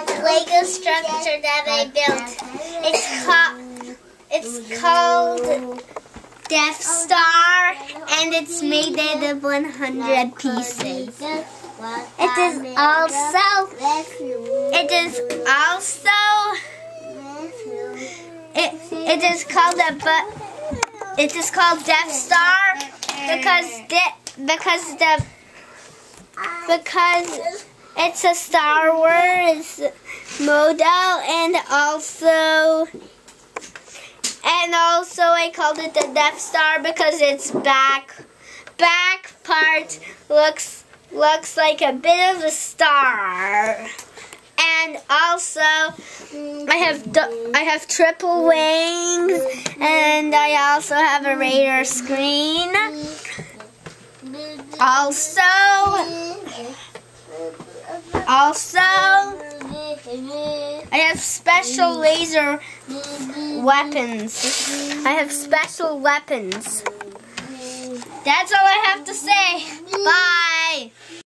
Lego structure that I built. It's called Death Star, and it's made out of 100 pieces. It is called Death Star because it's a Star Wars model, and also I called it the Death Star because its back part looks like a bit of a star. And also I have triple wings, and I also have a radar screen. Also I have special laser weapons. I have special weapons. That's all I have to say. Bye.